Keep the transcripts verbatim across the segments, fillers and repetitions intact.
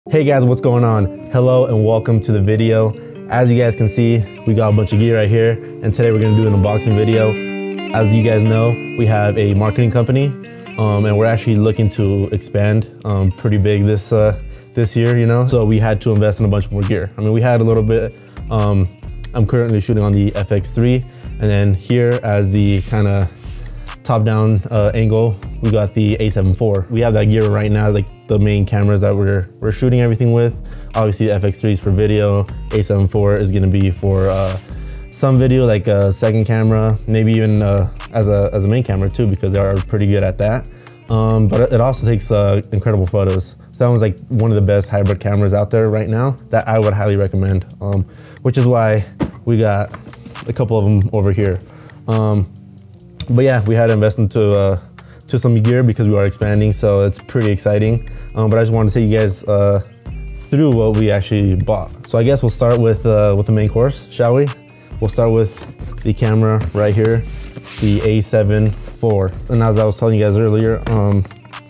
Hey guys, what's going on? Hello and welcome to the video. As you guys can see, we got a bunch of gear right here, and today we're gonna do an unboxing video. As you guys know, we have a marketing company, um, and we're actually looking to expand um, pretty big this uh, this year, you know? So we had to invest in a bunch more gear. I mean, we had a little bit. Um, I'm currently shooting on the F X three, and then here as the kind of top-down uh, angle, we got the A seven four. We have that gear right now, like the main cameras that we're we're shooting everything with. Obviously, the F X three is for video. A seven four is going to be for uh, some video, like a second camera, maybe even uh, as a as a main camera too, because they are pretty good at that. Um, but it also takes uh, incredible photos. So that one's like one of the best hybrid cameras out there right now that I would highly recommend. Um, which is why we got a couple of them over here. Um, But yeah, we had to invest into uh, to some gear because we are expanding, so it's pretty exciting. Um, but I just wanted to take you guys uh, through what we actually bought. So I guess we'll start with uh, with the main course, shall we? We'll start with the camera right here, the A seven four. And as I was telling you guys earlier, um,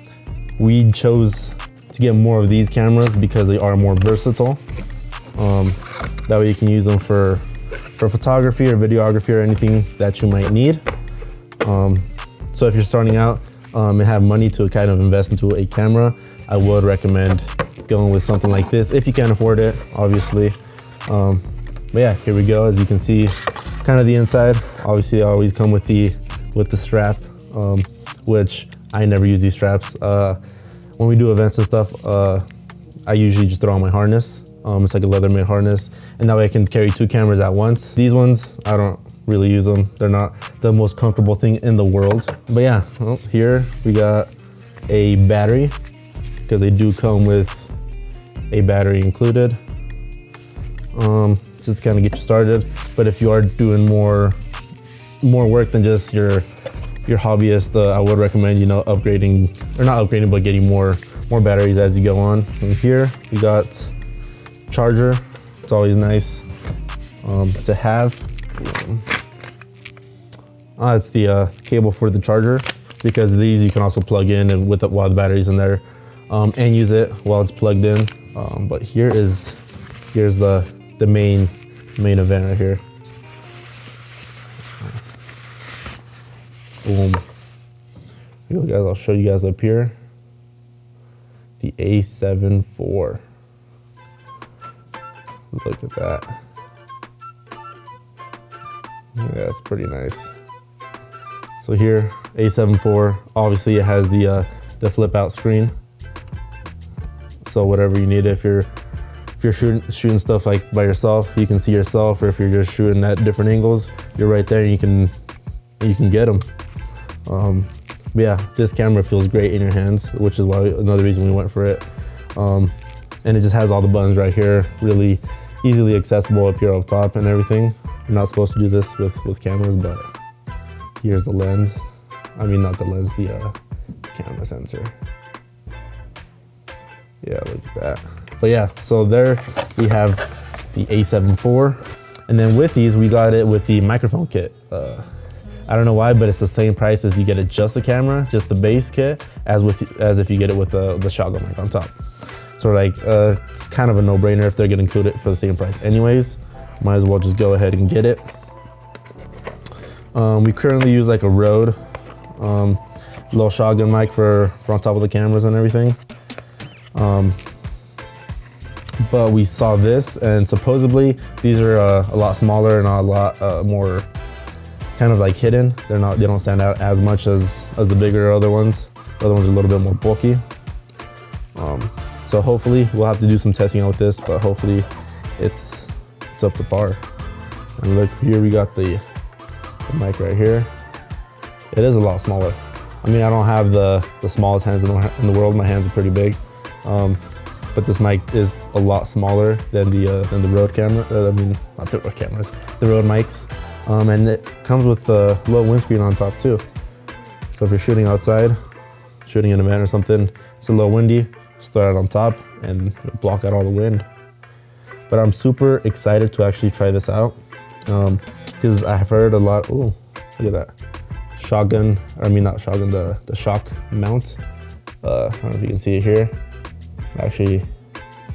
we chose to get more of these cameras because they are more versatile. Um, that way you can use them for for photography or videography or anything that you might need. Um, so if you're starting out um, and have money to kind of invest into a camera, I would recommend going with something like this if you can afford it, obviously. Um, but yeah, here we go. As you can see, kind of the inside. Obviously, I always come with the with the strap, um, which I never use these straps. Uh, when we do events and stuff, uh, I usually just throw on my harness. Um, it's like a leather made harness, and that way I can carry two cameras at once. These ones, I don't really use them. They're not the most comfortable thing in the world. But yeah, well, here we got a battery, because they do come with a battery included. Um, just kind of get you started. But if you are doing more more work than just your your hobbyist, uh, I would recommend, you know, upgrading, or not upgrading, but getting more more batteries as you go on. And here we got charger. It's always nice um, to have. Uh, it's the uh, cable for the charger, because these you can also plug in and with the, while the battery's in there, um, and use it while it's plugged in. Um, but here is here's the the main main event right here. Boom. Here you go, guys. I'll show you guys up here. The A seven four. Look at that. Yeah, it's pretty nice. So here, A seven four, obviously it has the uh, the flip out screen. So whatever you need, if you're if you're shooting shooting stuff like by yourself, you can see yourself, or if you're just shooting at different angles, you're right there and you can you can get them. Um, but yeah, this camera feels great in your hands, which is why another reason we went for it. Um, and it just has all the buttons right here, really easily accessible up here up top and everything. You're not supposed to do this with, with cameras, but here's the lens. I mean, not the lens, the uh, camera sensor. Yeah, look at that. But yeah, so there we have the A seven four. And then with these, we got it with the microphone kit. Uh, I don't know why, but it's the same price as if you get it just the camera, just the base kit, as with as if you get it with the, the shotgun mic on top. So like, uh, it's kind of a no-brainer if they're gonna include it for the same price anyways. Might as well just go ahead and get it. Um, we currently use like a Rode um, little shotgun mic for, for on top of the cameras and everything. Um, but we saw this, and supposedly these are uh, a lot smaller and a lot uh, more kind of like hidden. They're not, they don't stand out as much as, as the bigger other ones. The other ones are a little bit more bulky. Um, so hopefully we'll have to do some testing out with this, but hopefully it's it's up to par. And look, here we got the, the mic right here. It is a lot smaller. I mean, I don't have the, the smallest hands in the, in the world. My hands are pretty big. Um, but this mic is a lot smaller than the uh, than the Rode camera. Uh, I mean, not the Rode cameras, the Rode mics. Um, and it comes with a low windscreen on top too. So if you're shooting outside, shooting an event or something, it's a little windy, just throw it on top and block out all the wind. But I'm super excited to actually try this out, because um, I have heard a lot. Oh, look at that. Shotgun, I mean not shotgun, the, the shock mount. Uh, I don't know if you can see it here. Actually,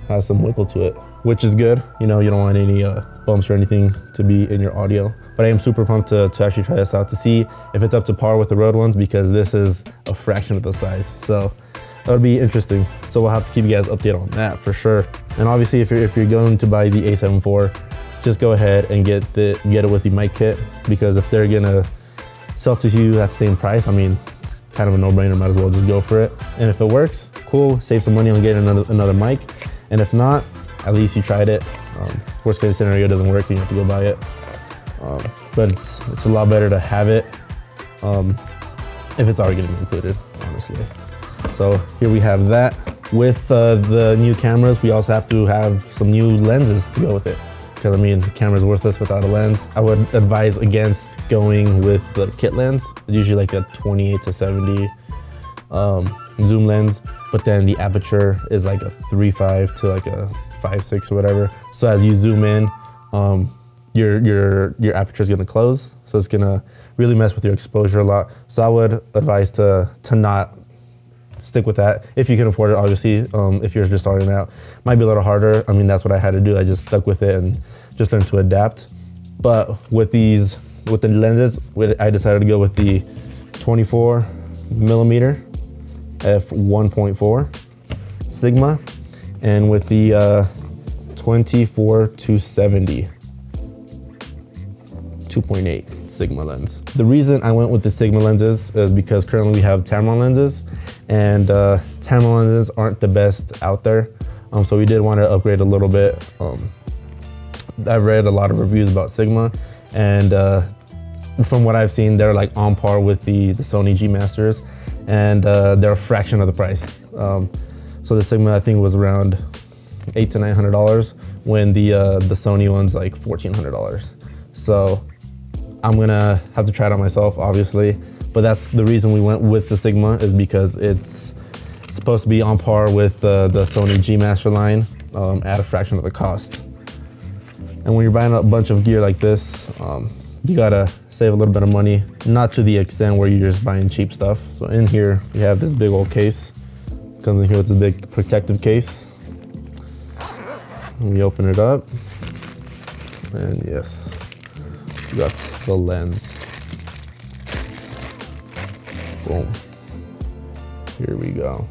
has some wiggle to it, which is good. You know, you don't want any uh, bumps or anything to be in your audio. But I am super pumped to, to actually try this out to see if it's up to par with the Rode ones, because this is a fraction of the size. So that'll be interesting. So we'll have to keep you guys updated on that for sure. And obviously, if you're if you're going to buy the A seven four, just go ahead and get the get it with the mic kit, because if they're gonna sell to you at the same price, I mean, it's kind of a no-brainer. Might as well just go for it. And if it works, cool, save some money on getting another another mic. And if not, at least you tried it. Um, worst case scenario, it doesn't work, and you have to go buy it. Um, but it's, it's a lot better to have it um, if it's already gonna be included, honestly. So here we have that. With uh, the new cameras, we also have to have some new lenses to go with it. Because I mean, the camera's worthless without a lens. I would advise against going with the kit lens. It's usually like a twenty-eight to seventy um, zoom lens, but then the aperture is like a three point five to like a five point six or whatever. So as you zoom in, um, your your your aperture is gonna close, so it's gonna really mess with your exposure a lot. So I would advise to to not stick with that if you can afford it. Obviously, um, if you're just starting out, might be a little harder. I mean, that's what I had to do. I just stuck with it and just learned to adapt. But with these with the lenses, I decided to go with the twenty-four millimeter f one point four Sigma, and with the uh, twenty-four to seventy two point eight Sigma lens. The reason I went with the Sigma lenses is because currently we have Tamron lenses, and uh, Tamron lenses aren't the best out there. Um, so we did want to upgrade a little bit. Um, I've read a lot of reviews about Sigma, and uh, from what I've seen, they're like on par with the, the Sony G Masters, and uh, they're a fraction of the price. Um, so the Sigma, I think, was around eight to nine hundred dollars, when the uh, the Sony one's like fourteen hundred dollars. So I'm gonna have to try it out myself, obviously, but that's the reason we went with the Sigma, is because it's supposed to be on par with uh, the Sony G Master line um, at a fraction of the cost. And when you're buying a bunch of gear like this, um, you gotta save a little bit of money, not to the extent where you're just buying cheap stuff. So in here, we have this big old case. Comes in here with this big protective case. And we open it up, and yes, we got the lens. Boom. Here we go.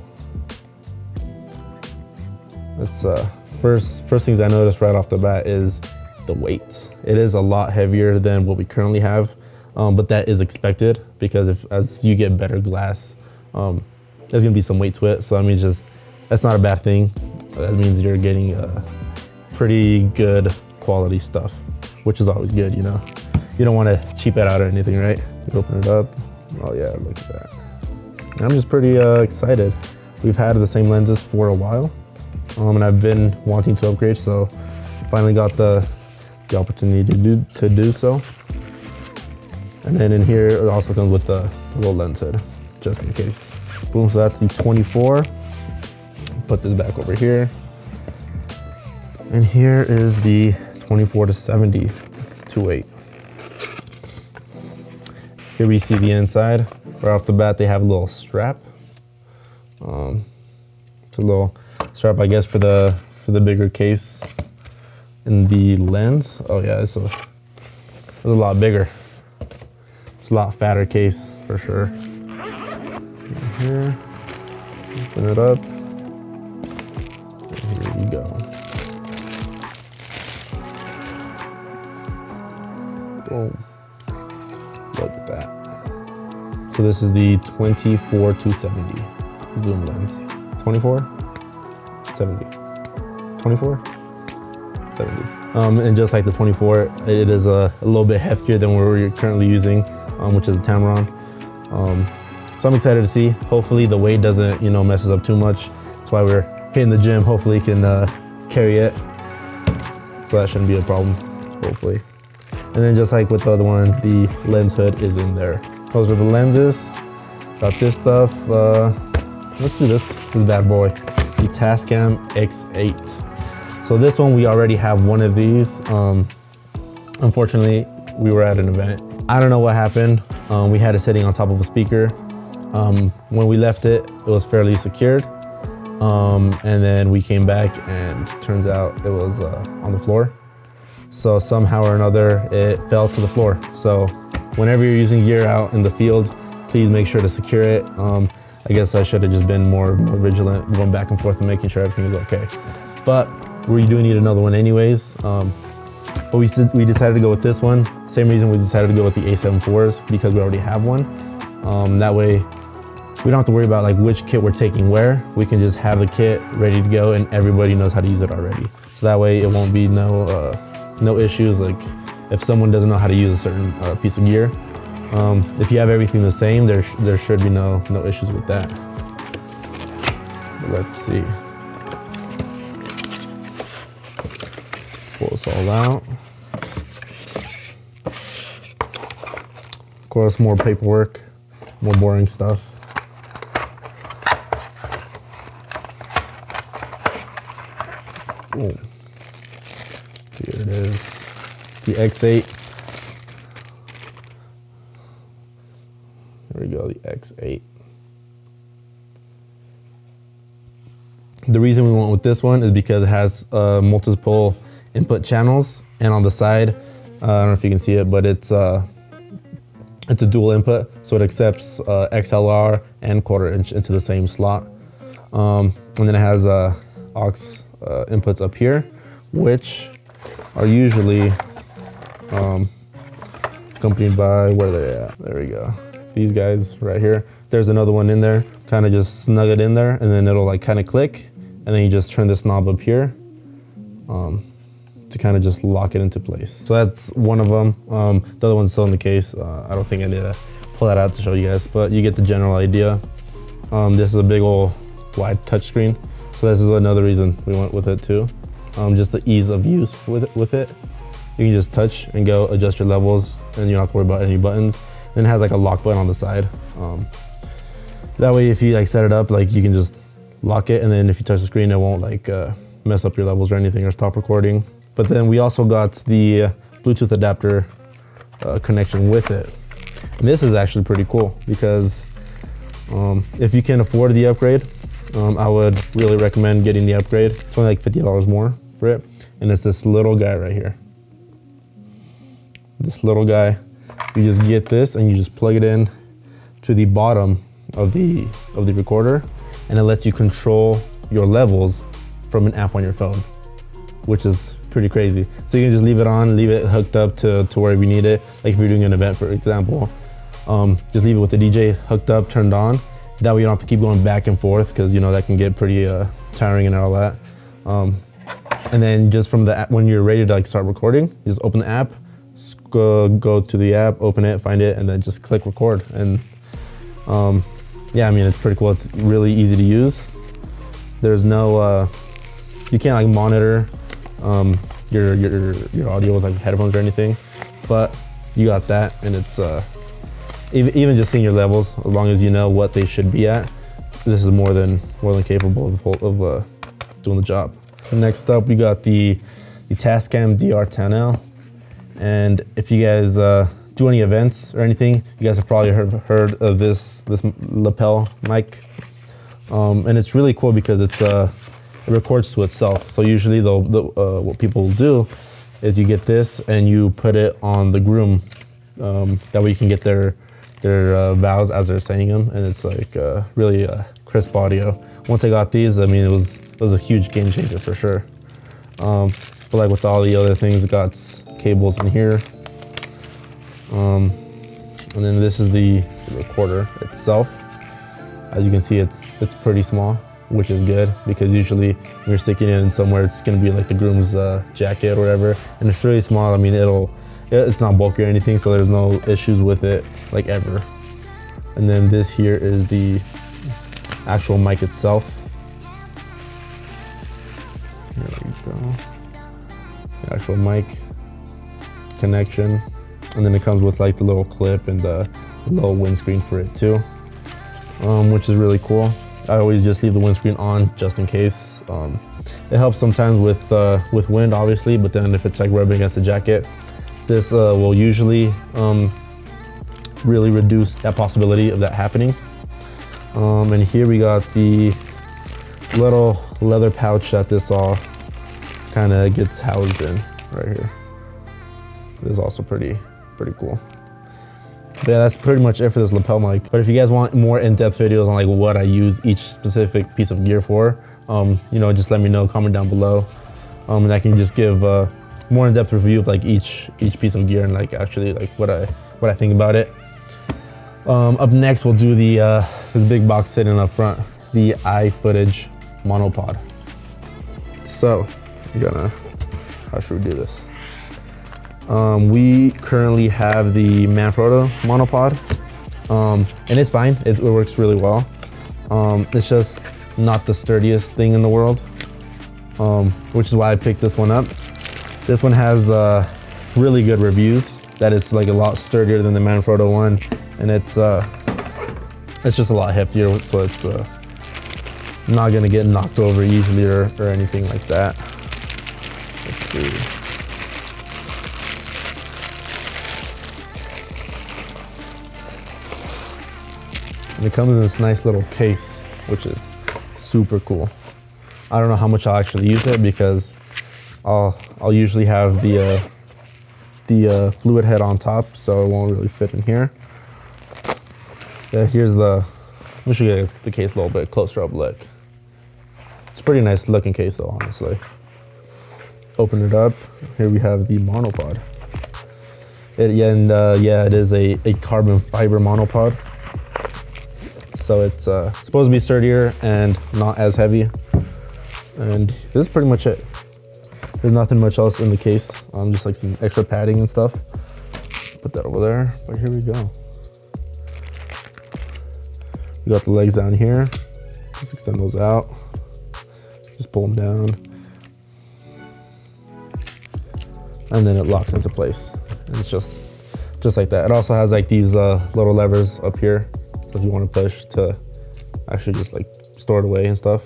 That's uh, first first things I noticed right off the bat is the weight. It is a lot heavier than what we currently have, um, but that is expected, because if as you get better glass, um, there's gonna be some weight to it. So I mean, just that's not a bad thing. That means you're getting uh, pretty good quality stuff, which is always good, you know. You don't want to cheap it out or anything, right? You open it up. Oh yeah, look at that. And I'm just pretty uh, excited. We've had the same lenses for a while, um, and I've been wanting to upgrade, so finally got the the opportunity to do to do so. And then in here, it also comes with the, the little lens hood, just in case. Boom. So that's the twenty-four. Put this back over here. And here is the twenty-four to seventy two point eight. Here we see the inside. Right off the bat, they have a little strap. Um, it's a little strap, I guess, for the for the bigger case. And the lens, oh yeah, it's a, it's a lot bigger. It's a lot fatter case for sure. Right here, open it up. And here you go. Boom. Look at that. So this is the twenty-four to seventy zoom lens. twenty-four, seventy, twenty-four, seventy. Um, and just like the twenty-four, it is a, a little bit heftier than what we're currently using, um, which is the Tamron. Um, so I'm excited to see. Hopefully the weight doesn't, you know, mess us up too much. That's why we're hitting the gym. Hopefully can uh, carry it. So that shouldn't be a problem, hopefully. And then just like with the other one, the lens hood is in there. Those are the lenses. Got this stuff. Uh, let's do this, this bad boy. The Tascam X eight. So this one, we already have one of these. Um, unfortunately, we were at an event. I don't know what happened. Um, we had it sitting on top of a speaker. Um, when we left it, it was fairly secured. Um, and then we came back and turns out it was uh, on the floor. So somehow or another, it fell to the floor. So whenever you're using gear out in the field, please make sure to secure it. Um, I guess I should have just been more, more vigilant, going back and forth and making sure everything is okay. But we do need another one anyways. Um, but we, we decided to go with this one. Same reason we decided to go with the A seven fours, because we already have one. Um, that way, we don't have to worry about like which kit we're taking where. We can just have the kit ready to go and everybody knows how to use it already. So that way it won't be no, uh, no issues like if someone doesn't know how to use a certain uh, piece of gear. Um, if you have everything the same, there, there should be no, no issues with that. But let's see. Pull this all out. Of course, more paperwork, more boring stuff. Ooh. Here it is, the X eight. There we go, the X eight. The reason we went with this one is because it has uh, multiple input channels, and on the side, uh, I don't know if you can see it, but it's uh, it's a dual input, so it accepts uh, X L R and quarter inch into the same slot, um, and then it has uh, aux uh, inputs up here, which are usually um, accompanied by, where are they at? There we go. These guys right here. There's another one in there. Kind of just snug it in there, and then it'll like kind of click, and then you just turn this knob up here um, to kind of just lock it into place. So that's one of them. Um, the other one's still in the case. Uh, I don't think I need to pull that out to show you guys, but you get the general idea. Um, this is a big old wide touchscreen. So this is another reason we went with it too. Um, just the ease of use with it, with it. You can just touch and go adjust your levels, and you don't have to worry about any buttons. Then it has like a lock button on the side. Um, that way, if you like set it up, like you can just lock it, and then if you touch the screen, it won't like uh, mess up your levels or anything or stop recording. But then we also got the uh, Bluetooth adapter uh, connection with it. And this is actually pretty cool because um, if you can afford the upgrade, um, I would really recommend getting the upgrade. It's only like fifty dollars more for it. And it's this little guy right here. This little guy. You just get this and you just plug it in to the bottom of the of the recorder, and it lets you control your levels from an app on your phone, which is pretty crazy. So you can just leave it on, leave it hooked up to, to wherever you need it. Like if you're doing an event, for example, um, just leave it with the D J hooked up, turned on. That way you don't have to keep going back and forth, because you know that can get pretty uh, tiring and all that. Um, and then just from the app, when you're ready to like start recording, you just open the app, go, go to the app, open it, find it, and then just click record. And um, yeah, I mean, it's pretty cool. It's really easy to use. There's no, uh, you can't like monitor um, your, your, your audio with like headphones or anything, but you got that, and it's, uh, even, even just seeing your levels, as long as you know what they should be at, this is more than, more than capable of, of uh, doing the job. Next up, we got the, the Tascam D R ten L. And if you guys uh, do any events or anything, you guys have probably heard, heard of this, this lapel mic. Um, and it's really cool because it's, uh, it records to itself. So usually the, the, uh, what people will do is you get this and you put it on the groom. Um, that way you can get their, their uh, vowels as they're saying them. And it's like uh, really uh, crisp audio. Once I got these, I mean, it was, it was a huge game changer for sure. Um, but like with all the other things, it got cables in here. Um, and then this is the, the recorder itself. As you can see, it's it's pretty small, which is good, because usually when you're sticking it in somewhere, it's gonna be like the groom's uh, jacket or whatever. And it's really small. I mean, it'll, it's not bulky or anything, so there's no issues with it, like ever. And then this here is the actual mic itself. There we go. The actual mic connection, and then it comes with like the little clip and the little windscreen for it too, um, which is really cool. I always just leave the windscreen on just in case. Um, it helps sometimes with uh, with wind, obviously, but then if it's like rubbing against the jacket, this uh, will usually um, really reduce that possibility of that happening. Um, and here we got the little leather pouch that this all kind of gets housed in right here. This is also pretty, pretty cool. But yeah, that's pretty much it for this lapel mic. But if you guys want more in-depth videos on like what I use each specific piece of gear for, um, you know, just let me know, comment down below. Um, and I can just give a more in-depth review of like each each piece of gear and like actually like what I what I think about it. Um, up next, we'll do the uh, this big box sitting up front, the iFootage monopod. So, we're gonna, how should we do this? Um, we currently have the Manfrotto monopod, um, and it's fine. It, it works really well. Um, it's just not the sturdiest thing in the world, um, which is why I picked this one up. This one has uh, really good reviews. That it's like a lot sturdier than the Manfrotto one, and it's uh, it's just a lot heftier, so it's uh, not gonna get knocked over easily or, or anything like that. Let's see. And it comes in this nice little case, which is super cool. I don't know how much I'll actually use it because I'll I'll usually have the uh, the uh, fluid head on top, so it won't really fit in here. Yeah, here's the. Let me show you guys the case a little bit closer up look. It's a pretty nice looking case though, honestly. Open it up. Here we have the monopod. It, yeah, and uh, yeah, it is a, a carbon fiber monopod. So it's uh, supposed to be sturdier and not as heavy. And this is pretty much it. There's nothing much else in the case. Um, just like some extra padding and stuff. Put that over there, but here we go. We got the legs down here. Just extend those out. Just pull them down. And then it locks into place. And it's just, just like that. It also has like these uh, little levers up here. So if you want to push to actually just like store it away and stuff.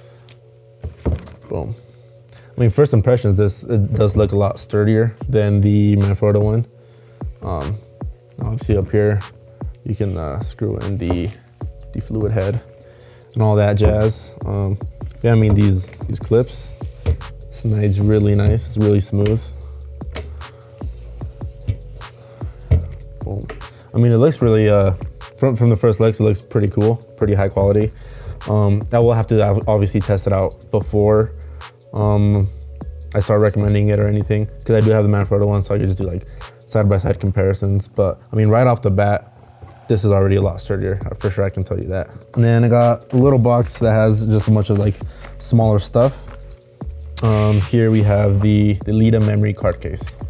Boom. I mean, first impressions, this it does look a lot sturdier than the Manfrotto one. Um, obviously up here, you can uh, screw in the, the fluid head and all that jazz. Um, yeah, I mean, these, these clips, it's nice, really nice, it's really smooth. Boom. I mean, it looks really, uh, from, from the first looks, it looks pretty cool, pretty high quality. Um, I will have to obviously test it out before um, I start recommending it or anything, because I do have the Manfrotto one, so I can just do like side-by-side comparisons. But I mean, right off the bat, this is already a lot sturdier, for sure, I can tell you that. And then I got a little box that has just a bunch of like smaller stuff. Um, here we have the, the Leda memory card case,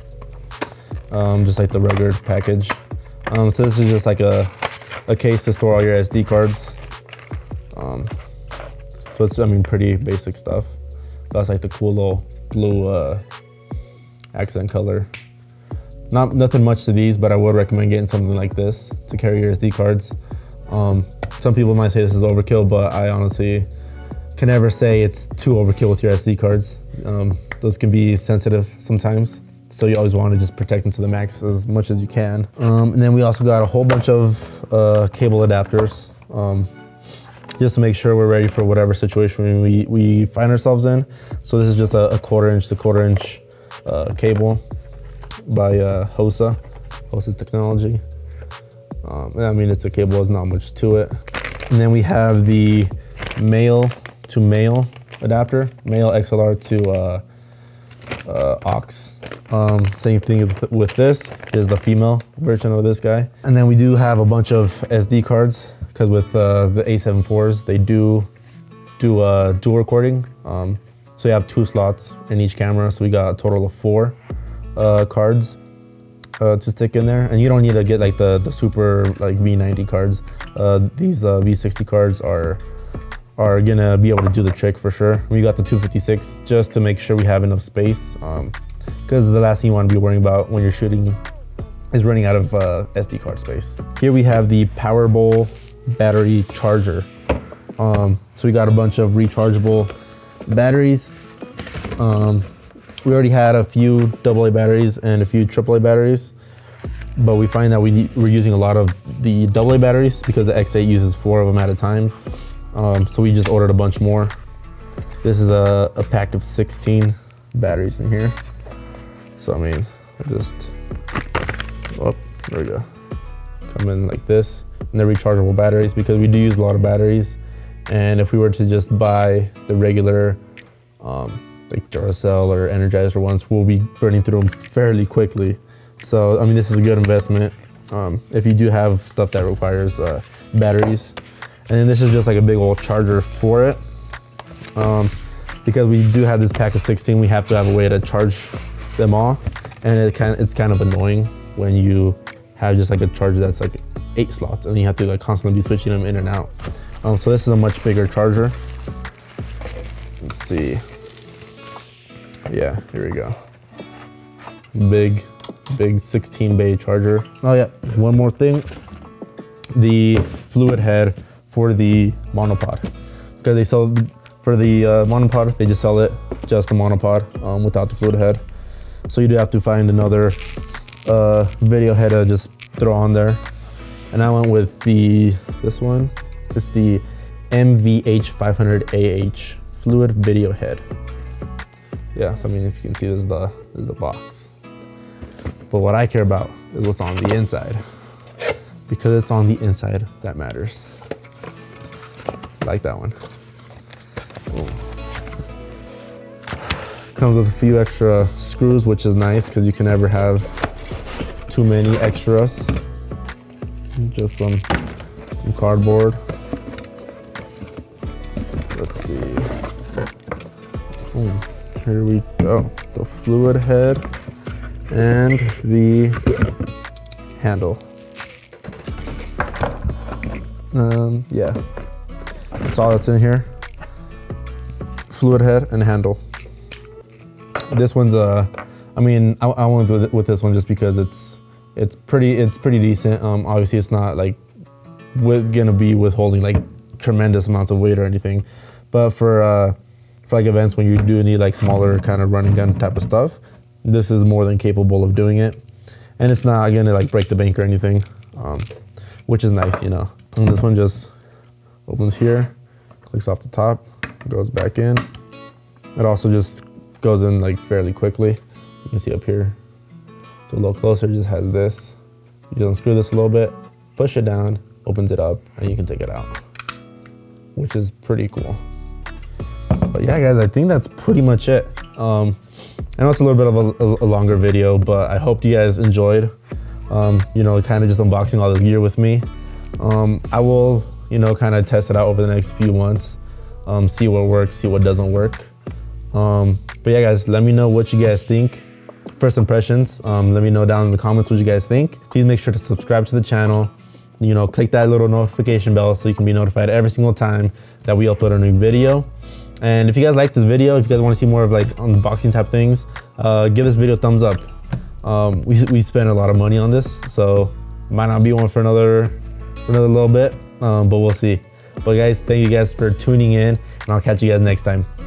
um, just like the regular package. Um, so this is just like a, a case to store all your S D cards. Um, so it's, I mean, pretty basic stuff. That's like the cool little blue uh, accent color. Not nothing much to these, but I would recommend getting something like this to carry your S D cards. Um, some people might say this is overkill, but I honestly can never say it's too overkill with your S D cards. Um, those can be sensitive sometimes, so you always want to just protect them to the max as much as you can. Um, and then we also got a whole bunch of uh, cable adapters, um, just to make sure we're ready for whatever situation we, we find ourselves in. So this is just a, a quarter inch to quarter inch uh, cable by uh, Hosa, Hosa Technology. Um, I mean, it's a cable, there's not much to it. And then we have the male to male adapter, male X L R to uh, uh, aux. Um, same thing with this, is the female version of this guy. And then we do have a bunch of S D cards, because with uh, the A seven fours, they do do uh, dual recording. Um, so you have two slots in each camera, so we got a total of four uh, cards uh, to stick in there. And you don't need to get like the, the super like V ninety cards. Uh, these uh, V sixty cards are are gonna be able to do the trick for sure. We got the two fifty-six just to make sure we have enough space, because um, the last thing you want to be worrying about when you're shooting is running out of uh, S D card space. Here we have the Powerbowl battery charger. Um, so we got a bunch of rechargeable batteries. Um, we already had a few double A batteries and a few triple A batteries, but we find that we, we're using a lot of the double A batteries because the X eight uses four of them at a time. Um, so we just ordered a bunch more. This is a, a pack of sixteen batteries in here. So I mean, I just, oh, there we go. Come in like this, and they're rechargeable batteries because we do use a lot of batteries. And if we were to just buy the regular, um, like Duracell or Energizer ones, we'll be burning through them fairly quickly. So I mean, this is a good investment um, if you do have stuff that requires uh, batteries. And then this is just like a big old charger for it. Um, because we do have this pack of sixteen, we have to have a way to charge them all. And it kind of, it's kind of annoying when you have just like a charger that's like eight slots and you have to like constantly be switching them in and out. Um, so this is a much bigger charger. Let's see. Yeah, here we go. Big, big sixteen bay charger. Oh yeah, one more thing. The fluid head for the monopod. Because they sell, for the uh, monopod, they just sell it, just the monopod um, without the fluid head. So you do have to find another uh, video head to just throw on there. And I went with the, this one. It's the M V H five hundred A H fluid video head. Yeah, so I mean, if you can see, this is the, this is the box. But what I care about is what's on the inside. Because it's on the inside that matters. I like that one. Ooh. Comes with a few extra screws, which is nice because you can never have too many extras. Just some, some cardboard. Let's see. Ooh, here we go. The fluid head and the handle. Um, yeah, that's all that's in here. Fluid head and handle. This one's uh, I mean, I, I went with, with this one just because it's it's pretty it's pretty decent. Um, obviously it's not like with, gonna be withholding like tremendous amounts of weight or anything, but for uh, for like events when you do need like smaller kind of running gun type of stuff, this is more than capable of doing it, and it's not gonna like break the bank or anything, um, which is nice, you know. And this one just opens here, clicks off the top, goes back in. It also just goes in like fairly quickly. You can see up here, so a little closer, it just has this. You just unscrew this a little bit, push it down, opens it up, and you can take it out, which is pretty cool. But yeah, guys, I think that's pretty much it. Um, I know it's a little bit of a, a longer video, but I hope you guys enjoyed, um, you know, kind of just unboxing all this gear with me. Um, I will, you know, kind of test it out over the next few months, um, see what works, see what doesn't work. Um, but yeah, guys, let me know what you guys think. First impressions, um, let me know down in the comments what you guys think. Please make sure to subscribe to the channel. You know, click that little notification bell so you can be notified every single time that we upload a new video. And if you guys like this video, if you guys want to see more of like unboxing type things, uh, give this video a thumbs up. Um, we, we spent a lot of money on this, so might not be one for another, for another little bit, um, but we'll see. But guys, thank you guys for tuning in, and I'll catch you guys next time.